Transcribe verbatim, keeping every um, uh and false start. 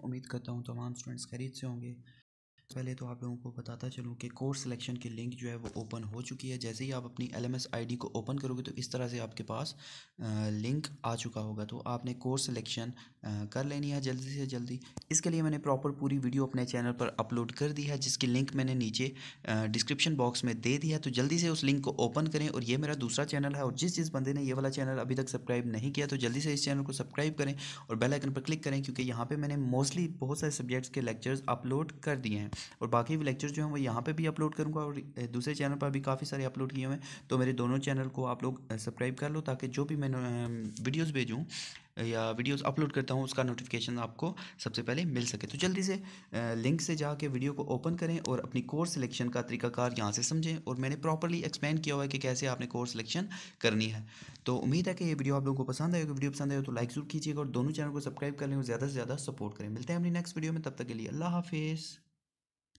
उम्मीद करता हूँ तमाम स्टूडेंट्स खैरियत से होंगे। पहले तो आप लोगों को बताता चलूँ कि कोर्स सिलेक्शन की लिंक जो है वो ओपन हो चुकी है। जैसे ही आप अपनी एलएमएस आईडी को ओपन करोगे तो इस तरह से आपके पास लिंक आ चुका होगा। तो आपने कोर्स सिलेक्शन कर लेनी है जल्दी से जल्दी। इसके लिए मैंने प्रॉपर पूरी वीडियो अपने चैनल पर अपलोड कर दी है, जिसकी लिंक मैंने नीचे डिस्क्रिप्शन बॉक्स में दे दी है। तो जल्दी से उस लिंक को ओपन करें। और ये मेरा दूसरा चैनल है, और जिस जिस बंदे ने ये वाला चैनल अभी तक सब्सक्राइब नहीं किया तो जल्दी से इस चैनल को सब्सक्राइब करें और बेल आइकन पर क्लिक करें, क्योंकि यहाँ पर मैंने मोस्टली बहुत सारे सब्जेक्ट्स के लेक्चर्स अपलोड कर दिए हैं और बाकी भी लेक्चर जो हैं वो यहाँ पे भी अपलोड करूँगा और दूसरे चैनल पर भी काफ़ी सारे अपलोड किए हुए हैं। तो मेरे दोनों चैनल को आप लोग सब्सक्राइब कर लो, ताकि जो भी मैं वीडियोस भेजूँ या वीडियोस अपलोड करता हूँ उसका नोटिफिकेशन आपको सबसे पहले मिल सके। तो जल्दी से लिंक से जाके वीडियो को ओपन करें और अपनी कोर्स सिलेक्शन का तरीकाकार यहाँ से समझें। और मैंने प्रॉपरली एक्सप्लेन किया हुआ है कि कैसे आपने कोर्स सिलेक्शन करनी है। तो उम्मीद है कि ये वीडियो आप लोगों को पसंद आएगी। वीडियो पसंद आए तो लाइक जरूर कीजिएगा और दोनों चैनल को सब्सक्राइब कर लें और ज़्यादा से ज़्यादा सपोर्ट करें। मिलते हैं अपनी नेक्स्ट वीडियो में, तब तक के लिए अल्लाह हाफिज़।